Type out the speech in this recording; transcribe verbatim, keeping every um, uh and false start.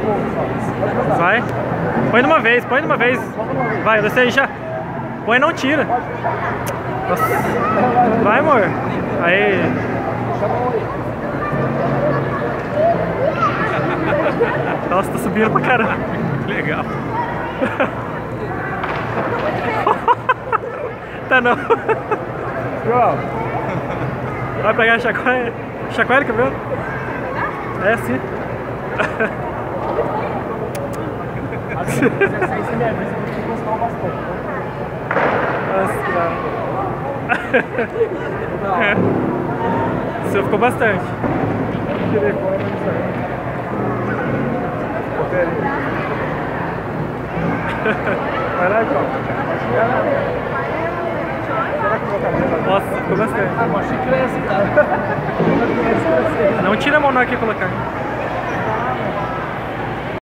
Vai. Põe de uma vez, põe de uma vez. Vai, desce aí já. Põe, não tira. Nossa. Vai, amor. Aí. Nossa, tá subindo pra caramba. Que legal. Tá não. Vai pegar a chacoalha. Chacoalha, cabelo? É assim. Nossa, cara. O seu ficou bastante. Vai lá, João. Nossa, ficou bastante. Não Não tira a mão na hora que colocar.